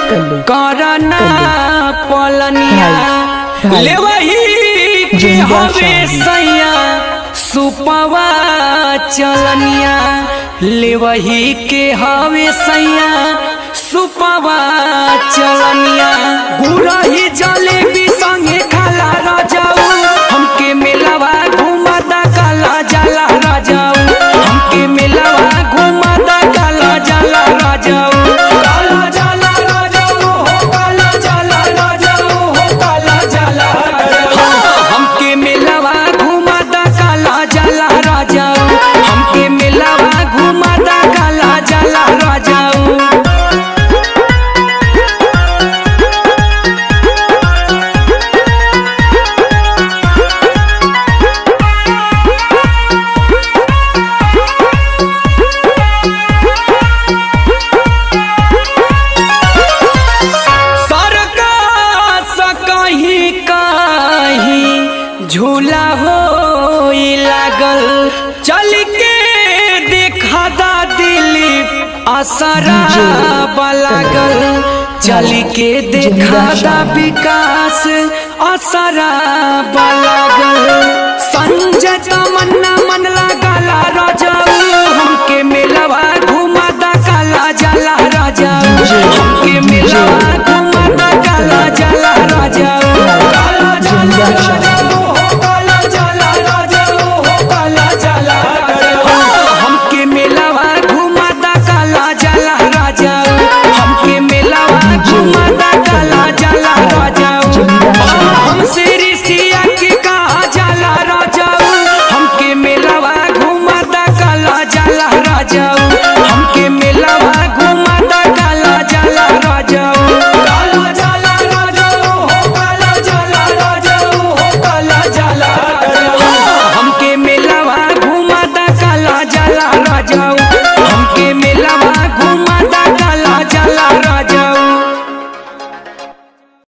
करना पलनिया ले वही के हवे सैया सुपवा चलनिया ले वही के हवे सैया सुपवा चलनिया गुरही जलेबी संगे खाला राजाऊ हमके मिलवा घुमाता काला जाला राजाऊ हमके मिलवा घुमाता काला जाला राजाऊ काला जाला राजाऊ हो काला जाला राजाऊ हो काला जाला हमके मिलवा घुमाता काला जाला राजाऊ हमके मिलवा घुमाता काला जाला राजाऊ। झूला हो लागल चल के देखा दा दिलीप असरा लागल चल के देखा दा विकास असरा लागल संजय तमन्ना मन लागला।